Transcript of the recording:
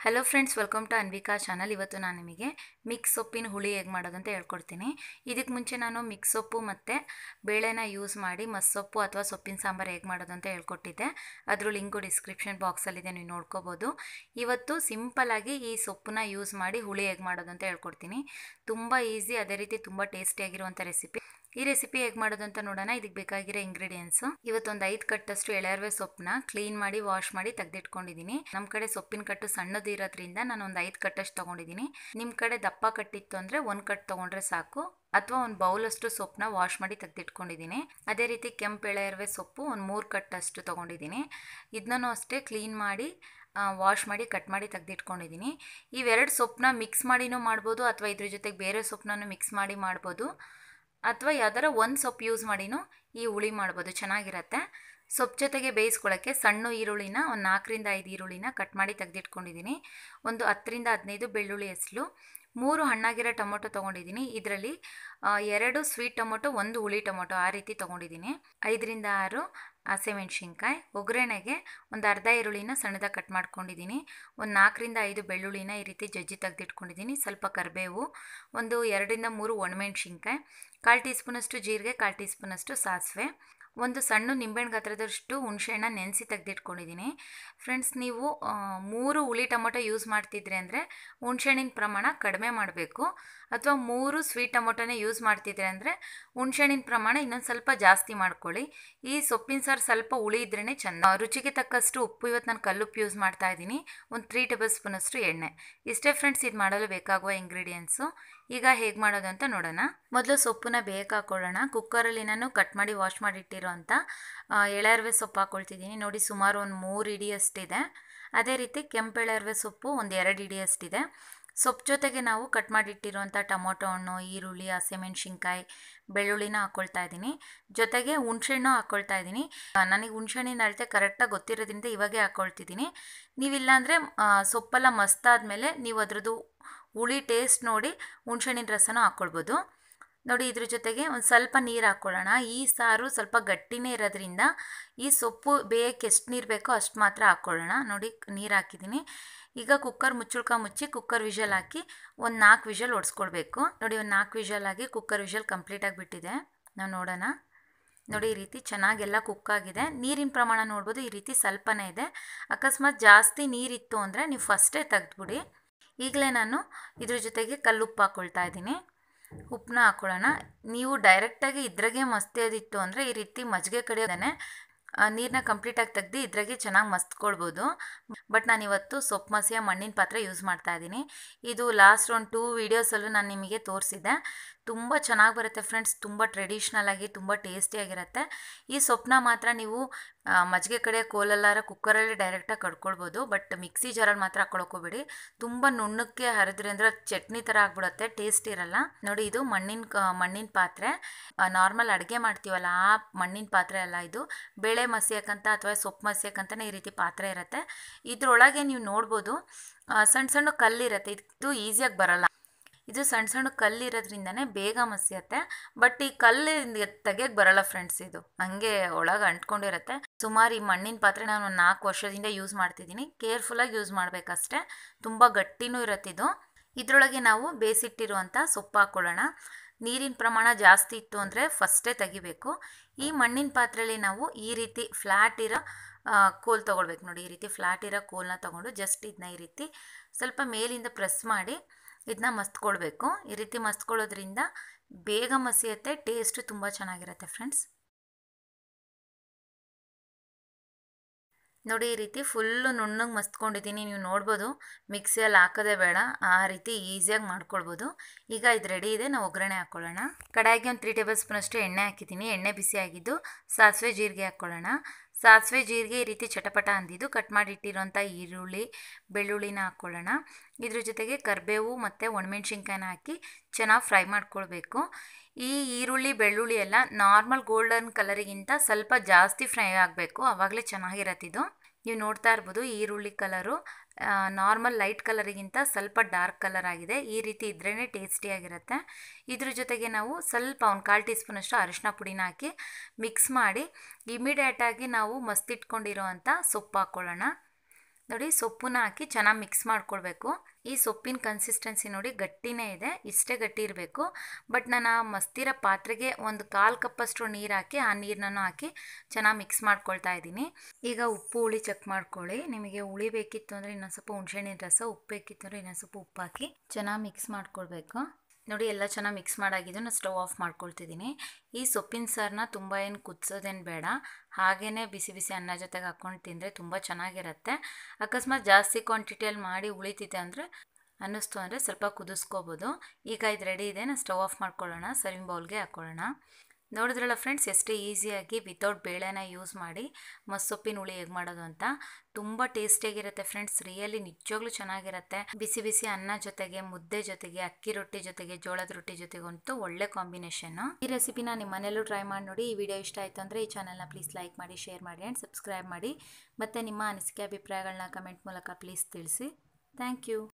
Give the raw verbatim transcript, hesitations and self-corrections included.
Hello friends, welcome to Anvika channel. ಇವತ್ತು ನಾನು ನಿಮಗೆ ಮಿಕ್ಸ್ ಸೊಪ್ಪಿನ ಹುಳಿ ಹೇಗೆ ಮಾಡೋದು ಅಂತ ಹೇಳ್ಕೊಡ್ತೀನಿ. ಇದಕ್ಕೆ ಮುಂಚೆ ನಾನು ಮಿಕ್ಸ್ ಸೊಪ್ಪು ಮತ್ತು ಬೇಳೆನ ಯೂಸ್ ಮಾಡಿ ಮಸ್ಸೊಪ್ಪು ಅಥವಾ ಸೊಪ್ಪಿನ ಸಾಂಬಾರು ಹೇಗೆ ಮಾಡೋದು ಅಂತ ಹೇಳ್ಕೊಟ್ಟಿದ್ದೆ. ಅದ್ರ ಲಿಂಕು ಡಿಸ್ಕ್ರಿಪ್ಷನ್ ಬಾಕ್ಸಲ್ಲಿದೆ, ನೀವು ನೋಡ್ಕೋಬೋದು. ಇವತ್ತು ಸಿಂಪಲ್ಲಾಗಿ ಈ ಸೊಪ್ಪನ್ನ ಯೂಸ್ ಮಾಡಿ ಹುಳಿ ಹೇಗೆ ಮಾಡೋದು ಅಂತ ಹೇಳ್ಕೊಡ್ತೀನಿ. ತುಂಬ ಈಸಿ, ಅದೇ ರೀತಿ ತುಂಬ ಟೇಸ್ಟಿಯಾಗಿರುವಂಥ ರೆಸಿಪಿ. ಈ ರೆಸಿಪಿ ಹೇಗೆ ಮಾಡೋದು ಅಂತ ನೋಡೋಣ. ಇದಕ್ಕೆ ಬೇಕಾಗಿರೋ ಇಂಗ್ರೀಡಿಯೆಂಟ್ಸು, ಇವತ್ತೊಂದು ಐದು ಕಟ್ಟಷ್ಟು ಎಳೆಯರವೆ ಸೊಪ್ಪನ್ನ ಕ್ಲೀನ್ ಮಾಡಿ ವಾಶ್ ಮಾಡಿ ತೆಗೆದಿಟ್ಕೊಂಡಿದ್ದೀನಿ. ನಮ್ಮ ಕಡೆ ಸೊಪ್ಪಿನ ಕಟ್ಟು ಸಣ್ಣದು ಇರೋದ್ರಿಂದ ನಾನು ಒಂದು ಐದು ಕಟ್ಟಷ್ಟು ತೊಗೊಂಡಿದ್ದೀನಿ. ನಿಮ್ಮ ಕಡೆ ದಪ್ಪ ಕಟ್ಟಿತ್ತು ಅಂದರೆ ಒಂದು ಕಟ್ಟು ತೊಗೊಂಡ್ರೆ ಸಾಕು, ಅಥವಾ ಒಂದು ಬೌಲಷ್ಟು ಸೊಪ್ಪನ್ನ ವಾಶ್ ಮಾಡಿ ತೆಗೆದಿಟ್ಕೊಂಡಿದ್ದೀನಿ. ಅದೇ ರೀತಿ ಕೆಂಪು ಎಳೆಯರವೆ ಸೊಪ್ಪು ಒಂದು ಮೂರು ಕಟ್ಟಷ್ಟು ತೊಗೊಂಡಿದ್ದೀನಿ. ಇದನ್ನೂ ಅಷ್ಟೇ ಕ್ಲೀನ್ ಮಾಡಿ ವಾಶ್ ಮಾಡಿ ಕಟ್ ಮಾಡಿ ತೆಗೆದಿಟ್ಕೊಂಡಿದ್ದೀನಿ. ಇವೆರಡು ಸೊಪ್ಪನ್ನ ಮಿಕ್ಸ್ ಮಾಡಿನೂ ಮಾಡ್ಬೋದು, ಅಥವಾ ಇದ್ರ ಜೊತೆಗೆ ಬೇರೆ ಸೊಪ್ಪನ್ನ ಮಿಕ್ಸ್ ಮಾಡಿ ಮಾಡ್ಬೋದು, ಅಥವಾ ಯಾವ್ದಾರ ಒಂದು ಸೊಪ್ಪು ಯೂಸ್ ಮಾಡಿನೂ ಈ ಹುಳಿ ಮಾಡ್ಬೋದು, ಚೆನ್ನಾಗಿರತ್ತೆ. ಸೊಪ್ಪು ಜೊತೆಗೆ ಬೇಯಿಸ್ಕೊಳ್ಳೋಕ್ಕೆ ಸಣ್ಣ ಈರುಳ್ಳಿನ ಒಂದು ನಾಲ್ಕರಿಂದ ಐದು ಈರುಳ್ಳಿನ ಕಟ್ ಮಾಡಿ ತೆಗೆದಿಟ್ಕೊಂಡಿದ್ದೀನಿ. ಒಂದು ಹತ್ತರಿಂದ ಹದಿನೈದು ಬೆಳ್ಳುಳ್ಳಿ ಹೆಸರು, ಮೂರು ಹಣ್ಣಾಗಿರೋ ಟೊಮೊಟೊ ತೊಗೊಂಡಿದ್ದೀನಿ. ಇದರಲ್ಲಿ ಎರಡು ಸ್ವೀಟ್ ಟೊಮೊಟೊ, ಒಂದು ಹುಳಿ ಟೊಮೊಟೊ, ಆ ರೀತಿ ತೊಗೊಂಡಿದ್ದೀನಿ. ಐದರಿಂದ ಆರು ಹಸಿಮೆಣ್ಸಿನ್ಕಾಯಿ, ಒಗ್ಗರಣೆಗೆ ಒಂದು ಅರ್ಧ ಈರುಳ್ಳಿನ ಸಣ್ಣದಾಗಿ ಕಟ್ ಮಾಡ್ಕೊಂಡಿದ್ದೀನಿ. ಒಂದು ನಾಲ್ಕರಿಂದ ಐದು ಬೆಳ್ಳುಳ್ಳಿನ ಈ ರೀತಿ ಜಜ್ಜಿ ತೆಗೆದಿಟ್ಕೊಂಡಿದ್ದೀನಿ. ಸ್ವಲ್ಪ ಕರಿಬೇವು, ಒಂದು ಎರಡರಿಂದ ಮೂರು ಒಣಮೆಣ್ಸಿನ್ಕಾಯಿ, ಕಾಲು ಟೀ ಸ್ಪೂನಷ್ಟು ಜೀರಿಗೆ, ಕಾಲು ಟೀ ಸ್ಪೂನಷ್ಟು ಸಾಸಿವೆ, ಒಂದು ಸಣ್ಣ ನಿಂಬೆಹಣ್ಣು ಗಾತ್ರದಷ್ಟು ಹುಣಸೆಹಣ್ಣ ನೆನೆಸಿ ತೆಗೆದಿಟ್ಕೊಂಡಿದ್ದೀನಿ. ಫ್ರೆಂಡ್ಸ್, ನೀವು ಮೂರು ಹುಳಿ ಟೊಮೊಟೊ ಯೂಸ್ ಮಾಡ್ತಿದ್ರೆ ಅಂದರೆ ಹುಣಸೆಹಣ್ಣಿನ ಪ್ರಮಾಣ ಕಡಿಮೆ ಮಾಡಬೇಕು, ಅಥವಾ ಮೂರು ಸ್ವೀಟ್ ಟೊಮೊಟೊನೇ ಯೂಸ್ ಮಾಡ್ತಿದ್ರೆ ಅಂದರೆ ಹುಣಸೆಹಣ್ಣಿನ ಪ್ರಮಾಣ ಇನ್ನೊಂದು ಸ್ವಲ್ಪ ಜಾಸ್ತಿ ಮಾಡ್ಕೊಳ್ಳಿ. ಈ ಸೊಪ್ಪಿನ ಸಾರು ಸ್ವಲ್ಪ ಹುಳಿ ಇದ್ರೇ ಚೆಂದ. ರುಚಿಗೆ ತಕ್ಕಷ್ಟು ಉಪ್ಪು, ಇವತ್ತು ನಾನು ಕಲ್ಲುಪ್ಪು ಯೂಸ್ ಮಾಡ್ತಾ ಇದ್ದೀನಿ. ಒಂದು ತ್ರೀ ಟೇಬಲ್ ಸ್ಪೂನಷ್ಟು ಎಣ್ಣೆ. ಇಷ್ಟೇ ಫ್ರೆಂಡ್ಸ್ ಇದು ಮಾಡಲು ಬೇಕಾಗುವ ಇಂಗ್ರೀಡಿಯೆಂಟ್ಸು. ಈಗ ಹೇಗೆ ಮಾಡೋದು ಅಂತ ನೋಡೋಣ. ಮೊದಲು ಸೊಪ್ಪನ್ನ ಬೇಯಕ್ಕೆ ಹಾಕೊಳ್ಳೋಣ. ಕುಕ್ಕರಲ್ಲಿ ನಾನು ಕಟ್ ಮಾಡಿ ವಾಶ್ ಮಾಡಿ ಇಟ್ಟಿರೋ ಅಂತ ಎಳೆಯರವೆ ಸೊಪ್ಪು ಹಾಕ್ಕೊಳ್ತಿದ್ದೀನಿ. ನೋಡಿ, ಸುಮಾರು ಒಂದು ಮೂರು ಇಡಿಯಷ್ಟಿದೆ. ಅದೇ ರೀತಿ ಕೆಂಪು ಎಳೆಯರವೆ ಸೊಪ್ಪು ಒಂದು ಎರಡು ಇಡಿಯಷ್ಟಿದೆ. ಸೊಪ್ಪು ಜೊತೆಗೆ ನಾವು ಕಟ್ ಮಾಡಿಟ್ಟಿರುವಂಥ ಟೊಮೊಟೊ ಹಣ್ಣು, ಈರುಳ್ಳಿ, ಹಸಿಮೆಣ್ಸಿನ್ಕಾಯಿ, ಬೆಳ್ಳುಳ್ಳಿನ ಹಾಕ್ಕೊಳ್ತಾ ಇದ್ದೀನಿ. ಜೊತೆಗೆ ಹುಣಸೆಹಣ್ಣು ಹಾಕ್ಕೊಳ್ತಾ ಇದ್ದೀನಿ. ನನಗೆ ಹುಣಸೆಹಣ್ಣಿನ ಅಳತೆ ಕರೆಕ್ಟಾಗಿ ಗೊತ್ತಿರೋದ್ರಿಂದ ಇವಾಗೇ ಹಾಕ್ಕೊಳ್ತಿದ್ದೀನಿ. ನೀವಿಲ್ಲಾಂದರೆ ಸೊಪ್ಪೆಲ್ಲ ಮಸ್ತಾದ್ಮೇಲೆ ನೀವು ಅದರದ್ದು ಹುಳಿ ಟೇಸ್ಟ್ ನೋಡಿ ಹುಣಸೆಹಣ್ಣಿನ ರಸನೂ ಹಾಕ್ಕೊಳ್ಬೋದು. ನೋಡಿ, ಇದ್ರ ಜೊತೆಗೆ ಒಂದು ಸ್ವಲ್ಪ ನೀರು ಹಾಕ್ಕೊಳ್ಳೋಣ. ಈ ಸಾರು ಸ್ವಲ್ಪ ಗಟ್ಟಿನೇ ಇರೋದ್ರಿಂದ ಈ ಸೊಪ್ಪು ಬೇಯಕ್ಕೆ ಎಷ್ಟು ನೀರು ಬೇಕೋ ಅಷ್ಟು ಮಾತ್ರ ಹಾಕ್ಕೊಳ್ಳೋಣ. ನೋಡಿ, ನೀರು ಹಾಕಿದ್ದೀನಿ. ಈಗ ಕುಕ್ಕರ್ ಮುಚ್ಚುಳ್ಕ ಮುಚ್ಚಿ ಕುಕ್ಕರ್ ವಿಷಲ್ ಹಾಕಿ ಒಂದು ನಾಲ್ಕು ವಿಷಲ್ ಹೊಡ್ಸ್ಕೊಳ್ಬೇಕು. ನೋಡಿ, ಒಂದು ನಾಲ್ಕು ವಿಷಲ್ ಆಗಿ ಕುಕ್ಕರ್ ವಿಷಲ್ ಕಂಪ್ಲೀಟಾಗಿ ಬಿಟ್ಟಿದೆ. ನಾವು ನೋಡೋಣ. ನೋಡಿ, ಈ ರೀತಿ ಚೆನ್ನಾಗೆಲ್ಲ ಕುಕ್ಕಾಗಿದೆ. ನೀರಿನ ಪ್ರಮಾಣ ನೋಡ್ಬೋದು, ಈ ರೀತಿ ಸ್ವಲ್ಪನೇ ಇದೆ. ಅಕಸ್ಮಾತ್ ಜಾಸ್ತಿ ನೀರಿತ್ತು ಅಂದರೆ ನೀವು ಫಸ್ಟೇ ತೆಗೆದ್ಬಿಡಿ. ಈಗಲೇ ನಾನು ಇದ್ರ ಜೊತೆಗೆ ಕಲ್ಲುಪ್ಪು ಹಾಕ್ಕೊಳ್ತಾ ಇದ್ದೀನಿ. ಉಪ್ಪನ್ನ ಹಾಕ್ಕೊಳ್ಳೋಣ. ನೀವು ಡೈರೆಕ್ಟಾಗಿ ಇದ್ರಾಗೆ ಮಸ್ತಿಯೋದಿತ್ತು ಅಂದರೆ ಈ ರೀತಿ ಮಜ್ಜಿಗೆ ಕಡಿಯೋದೇ ನೀರನ್ನ ಕಂಪ್ಲೀಟಾಗಿ ತೆಗ್ದು ಇದ್ರಾಗೆ ಚೆನ್ನಾಗಿ ಮಸ್ತ್ಕೊಳ್ಬೋದು. ಬಟ್ ನಾನಿವತ್ತು ಸೊಪ್ಪು ಮಸಿಯ ಮಣ್ಣಿನ ಪಾತ್ರೆ ಯೂಸ್ ಮಾಡ್ತಾ ಇದ್ದೀನಿ. ಇದು ಲಾಸ್ಟ್ ಒಂದು ಟೂ ವೀಡಿಯೋಸಲ್ಲೂ ನಾನು ನಿಮಗೆ ತೋರಿಸಿದ್ದೆ. ತುಂಬ ಚೆನ್ನಾಗಿ ಬರುತ್ತೆ ಫ್ರೆಂಡ್ಸ್. ತುಂಬ ಟ್ರೆಡಿಷ್ನಲ್ ಆಗಿ ತುಂಬ ಟೇಸ್ಟಿಯಾಗಿರುತ್ತೆ. ಈ ಸೊಪ್ಪನ್ನ ಮಾತ್ರ ನೀವು ಮಜ್ಜಿಗೆ ಕಡೆ ಕೋಲಲ್ಲಾರ ಕುಕ್ಕರಲ್ಲಿ ಡೈರೆಕ್ಟಾಗಿ ಕಡ್ಕೊಳ್ಬೋದು. ಬಟ್ ಮಿಕ್ಸಿ ಜಾರಲ್ಲಿ ಮಾತ್ರ ಹಾಕ್ಕೊಳಕೋಬೇಡಿ. ತುಂಬ ನುಣ್ಣಕ್ಕೆ ಹರಿದ್ರಿ ಅಂದರೆ ಚಟ್ನಿ ಥರ ಆಗಿಬಿಡುತ್ತೆ, ಟೇಸ್ಟ್ ಇರಲ್ಲ. ನೋಡಿ, ಇದು ಮಣ್ಣಿನ ಮಣ್ಣಿನ ಪಾತ್ರೆ. ನಾರ್ಮಲ್ ಅಡುಗೆ ಮಾಡ್ತೀವಲ್ಲ ಆ ಮಣ್ಣಿನ ಪಾತ್ರೆ ಅಲ್ಲ ಇದು. ಬೇಳೆ ಮಸಿಯೋಕ್ಕಂತ ಅಥವಾ ಸೊಪ್ಪು ಮಸಿಯೋಕ್ಕಂತಲೇ ಈ ರೀತಿ ಪಾತ್ರೆ ಇರುತ್ತೆ. ಇದರೊಳಗೆ ನೀವು ನೋಡ್ಬೋದು ಸಣ್ಣ ಸಣ್ಣ ಕಲ್ಲಿರುತ್ತೆ. ಇದು ಈಸಿಯಾಗಿ ಬರಲ್ಲ. ಇದು ಸಣ್ಣ ಸಣ್ಣ ಕಲ್ಲಿರೋದ್ರಿಂದನೇ ಬೇಗ ಮಸಿಯುತ್ತೆ. ಬಟ್ ಈ ಕಲ್ಲು ತೆಗಿಯೋಕ್ಕೆ ಬರಲ್ಲ ಫ್ರೆಂಡ್ಸ್. ಇದು ಹಂಗೆ ಒಳಗೆ ಅಂಟ್ಕೊಂಡಿರುತ್ತೆ. ಸುಮಾರು ಈ ಮಣ್ಣಿನ ಪಾತ್ರೆ ನಾನು ಒಂದು ನಾಲ್ಕು ವರ್ಷದಿಂದ ಯೂಸ್ ಮಾಡ್ತಿದ್ದೀನಿ. ಕೇರ್ಫುಲ್ಲಾಗಿ ಯೂಸ್ ಮಾಡಬೇಕಷ್ಟೆ. ತುಂಬ ಗಟ್ಟಿನೂ ಇರುತ್ತೆ ಇದು. ಇದರೊಳಗೆ ನಾವು ಬೇಯಿಸಿಟ್ಟಿರುವಂಥ ಸೊಪ್ಪು ಹಾಕ್ಕೊಳ್ಳೋಣ. ನೀರಿನ ಪ್ರಮಾಣ ಜಾಸ್ತಿ ಇತ್ತು ಅಂದರೆ ಫಸ್ಟೇ ತೆಗಿಬೇಕು. ಈ ಮಣ್ಣಿನ ಪಾತ್ರೆಯಲ್ಲಿ ನಾವು ಈ ರೀತಿ ಫ್ಲ್ಯಾಟ್ ಇರೋ ಕೋಲ್ ತೊಗೊಳ್ಬೇಕು. ನೋಡಿ, ಈ ರೀತಿ ಫ್ಲ್ಯಾಟ್ ಇರೋ ಕೋಲ್ನ ತೊಗೊಂಡು ಜಸ್ಟ್ ಇದನ್ನ ಈ ರೀತಿ ಸ್ವಲ್ಪ ಮೇಲಿಂದ ಪ್ರೆಸ್ ಮಾಡಿ ಇದನ್ನ ಮಸ್ತ್ಕೊಳ್ಬೇಕು. ಈ ರೀತಿ ಮಸ್ತ್ಕೊಳ್ಳೋದ್ರಿಂದ ಬೇಗ ಮಸಿಯುತ್ತೆ, ಟೇಸ್ಟು ತುಂಬ ಚೆನ್ನಾಗಿರುತ್ತೆ ಫ್ರೆಂಡ್ಸ್. ನೋಡಿ, ಈ ರೀತಿ ಫುಲ್ಲು ನುಣ್ಣಗೆ ಮಸ್ತ್ಕೊಂಡಿದ್ದೀನಿ. ನೀವು ನೋಡ್ಬೋದು, ಮಿಕ್ಸಿಯಲ್ಲಿ ಹಾಕೋದೇ ಬೇಡ, ಆ ರೀತಿ ಈಸಿಯಾಗಿ ಮಾಡ್ಕೊಳ್ಬೋದು. ಈಗ ಇದು ರೆಡಿ ಇದೆ. ನಾವು ಒಗ್ಗರಣೆ ಹಾಕ್ಕೊಳ್ಳೋಣ. ಕಡಾಯಿಗೆ ಒಂದು ತ್ರೀ ಟೇಬಲ್ ಸ್ಪೂನಷ್ಟು ಎಣ್ಣೆ ಹಾಕಿದ್ದೀನಿ. ಎಣ್ಣೆ ಬಿಸಿ ಆಗಿದ್ದು ಸಾಸಿವೆ ಜೀರಿಗೆ ಹಾಕ್ಕೊಳ್ಳೋಣ. ಸಾಸಿವೆ ಜೀರಿಗೆ ಈ ರೀತಿ ಚಟಪಟ ಅಂದಿದ್ದು ಕಟ್ ಮಾಡಿ ಇಟ್ಟಿರೋಂಥ ಈರುಳ್ಳಿ, ಬೆಳ್ಳುಳ್ಳಿನ ಹಾಕ್ಕೊಳ್ಳೋಣ. ಇದ್ರ ಜೊತೆಗೆ ಕರಿಬೇವು ಮತ್ತು ಒಣಮೆಣ್ಸಿನ್ಕಾಯಿನ ಹಾಕಿ ಚೆನ್ನಾಗಿ ಫ್ರೈ ಮಾಡ್ಕೊಳ್ಬೇಕು. ಈ ಈರುಳ್ಳಿ ಬೆಳ್ಳುಳ್ಳಿ ಎಲ್ಲ ನಾರ್ಮಲ್ ಗೋಲ್ಡನ್ ಕಲರಿಗಿಂತ ಸ್ವಲ್ಪ ಜಾಸ್ತಿ ಫ್ರೈ ಆಗಬೇಕು, ಆವಾಗಲೇ ಚೆನ್ನಾಗಿರತ್ತಿದ್ದು. ನೀವು ನೋಡ್ತಾ ಇರ್ಬೋದು, ಈರುಳ್ಳಿ ಕಲರು ನಾರ್ಮಲ್ ಲೈಟ್ ಕಲರಿಗಿಂತ ಸ್ವಲ್ಪ ಡಾರ್ಕ್ ಕಲರ್ ಆಗಿದೆ. ಈ ರೀತಿ ಇದ್ರೇ ಟೇಸ್ಟಿಯಾಗಿರುತ್ತೆ. ಇದ್ರ ಜೊತೆಗೆ ನಾವು ಸ್ವಲ್ಪ ಒಂದು ಕಾಲು ಟೀ ಸ್ಪೂನಷ್ಟು ಅರಿಶಿನ ಪುಡಿನ ಹಾಕಿ ಮಿಕ್ಸ್ ಮಾಡಿ ಇಮಿಡಿಯೇಟಾಗಿ ನಾವು ಮಸ್ತಿಟ್ಕೊಂಡಿರೋ ಅಂಥ ಸೊಪ್ಪು ಹಾಕ್ಕೊಳ್ಳೋಣ. ನೋಡಿ ಸೊಪ್ಪನ್ನ ಹಾಕಿ ಚೆನ್ನಾಗಿ ಮಿಕ್ಸ್ ಮಾಡ್ಕೊಳ್ಬೇಕು. ಈ ಸೊಪ್ಪಿನ ಕನ್ಸಿಸ್ಟೆನ್ಸಿ ನೋಡಿ ಗಟ್ಟಿನೇ ಇದೆ, ಇಷ್ಟೇ ಗಟ್ಟಿ ಇರಬೇಕು. ಬಟ್ ನಾನು ಆ ಮಸ್ತಿರೋ ಪಾತ್ರೆಗೆ ಒಂದು ಕಾಲು ಕಪ್ಪಷ್ಟು ನೀರು ಹಾಕಿ ಆ ನೀರನ್ನು ಹಾಕಿ ಚೆನ್ನಾಗಿ ಮಿಕ್ಸ್ ಮಾಡ್ಕೊಳ್ತಾ ಇದ್ದೀನಿ. ಈಗ ಉಪ್ಪು ಹುಳಿ ಚೆಕ್ ಮಾಡ್ಕೊಳ್ಳಿ. ನಿಮಗೆ ಹುಳಿ ಬೇಕಿತ್ತು ಅಂದರೆ ಇನ್ನೊಂದು ಸ್ವಲ್ಪ ಹುಣಸೆಹಣ್ಣಿನ ರಸ, ಉಪ್ಪು ಬೇಕಿತ್ತು ಅಂದರೆ ಇನ್ನೊಂದು ಸ್ವಲ್ಪ ಉಪ್ಪು ಹಾಕಿ ಚೆನ್ನಾಗಿ ಮಿಕ್ಸ್ ಮಾಡ್ಕೊಳ್ಬೇಕು. ನೋಡಿ ಎಲ್ಲ ಚೆನ್ನಾಗಿ ಮಿಕ್ಸ್ ಮಾಡಾಗಿದ್ದು ನಾನು ಸ್ಟವ್ ಆಫ್ ಮಾಡ್ಕೊಳ್ತಿದ್ದೀನಿ. ಈ ಸೊಪ್ಪಿನ ಸಾರನ್ನ ತುಂಬ ಏನು ಕುದಿಸೋದೇನು ಬೇಡ, ಹಾಗೇ ಬಿಸಿ ಬಿಸಿ ಅನ್ನ ಜೊತೆಗೆ ಹಾಕ್ಕೊಂಡು ತಿಂದರೆ ತುಂಬ ಚೆನ್ನಾಗಿರುತ್ತೆ. ಅಕಸ್ಮಾತ್ ಜಾಸ್ತಿ ಕ್ವಾಂಟಿಟಿಯಲ್ಲಿ ಮಾಡಿ ಉಳಿತಿದೆ ಅಂದರೆ ಅನ್ನಿಸ್ತು ಅಂದರೆ ಸ್ವಲ್ಪ ಕುದಿಸ್ಕೋಬೋದು. ಈಗ ಇದು ರೆಡಿ ಇದೆ, ನಾನು ಸ್ಟವ್ ಆಫ್ ಮಾಡ್ಕೊಳ್ಳೋಣ, ಸರ್ವಿಂಗ್ ಬೌಲ್ಗೆ ಹಾಕ್ಕೊಳ್ಳೋಣ. ನೋಡಿದ್ರಲ್ಲ ಫ್ರೆಂಡ್ಸ್, ಎಷ್ಟು ಈಸಿಯಾಗಿ ವಿತೌಟ್ ಬೇಳೆನ ಯೂಸ್ ಮಾಡಿ ಮಸ್ಸೊಪ್ಪಿನ ಹುಳಿ ಹೇಗೆ ಮಾಡೋದು ಅಂತ. ತುಂಬ ಟೇಸ್ಟಿಯಾಗಿರುತ್ತೆ ಫ್ರೆಂಡ್ಸ್, ರಿಯಲಿ ನಿಜವಾಗ್ಲೂ ಚೆನ್ನಾಗಿರುತ್ತೆ. ಬಿಸಿ ಬಿಸಿ ಅನ್ನ ಜೊತೆಗೆ, ಮುದ್ದೆ ಜೊತೆಗೆ, ಅಕ್ಕಿ ರೊಟ್ಟಿ ಜೊತೆಗೆ, ಜೋಳದ ರೊಟ್ಟಿ ಜೊತೆಗಂತೂ ಒಳ್ಳೆ ಕಾಂಬಿನೇಷನ್ನು. ಈ ರೆಸಿಪಿನ ನಿಮ್ಮ ಮನೆಯಲ್ಲೂ ಟ್ರೈ ಮಾಡಿ ನೋಡಿ. ಈ ವಿಡಿಯೋ ಇಷ್ಟ ಆಯಿತು ಅಂದರೆ ಈ ಚಾನಲ್ನ ಪ್ಲೀಸ್ ಲೈಕ್ ಮಾಡಿ, ಶೇರ್ ಮಾಡಿ ಆ್ಯಂಡ್ ಸಬ್ಸ್ಕ್ರೈಬ್ ಮಾಡಿ. ಮತ್ತು ನಿಮ್ಮ ಅನಿಸಿಕೆ ಅಭಿಪ್ರಾಯಗಳನ್ನ ಕಮೆಂಟ್ ಮೂಲಕ ಪ್ಲೀಸ್ ತಿಳಿಸಿ. Thank you.